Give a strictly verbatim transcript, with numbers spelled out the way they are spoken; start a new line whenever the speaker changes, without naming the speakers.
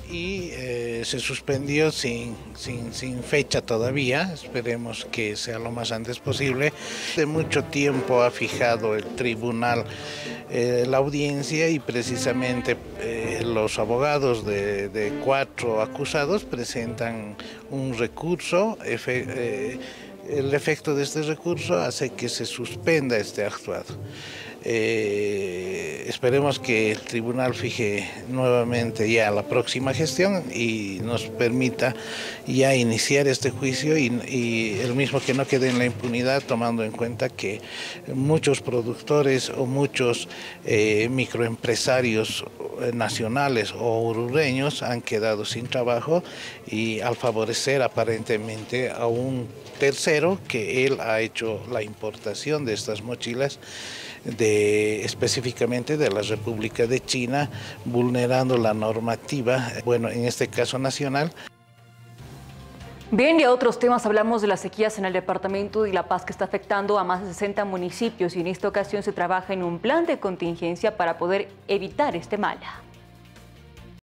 y eh, se suspendió sin, sin, sin fecha todavía. Esperemos que sea lo más antes posible. De mucho tiempo ha fijado el tribunal eh, la audiencia y precisamente eh, los abogados de, de cuatro acusados presentan un recurso. Efe, eh, el efecto de este recurso hace que se suspenda este actuado. Eh, esperemos que el tribunal fije nuevamente ya la próxima gestión y nos permita ya iniciar este juicio y, y el mismo que no quede en la impunidad, tomando en cuenta que muchos productores o muchos eh, microempresarios nacionales o urugueños han quedado sin trabajo y al favorecer aparentemente a un tercero que él ha hecho la importación de estas mochilas de, específicamente de la República de China, vulnerando la normativa, bueno, en este caso nacional.
Bien, y a otros temas hablamos de las sequías en el departamento de La Paz que está afectando a más de sesenta municipios y en esta ocasión se trabaja en un plan de contingencia para poder evitar este mal.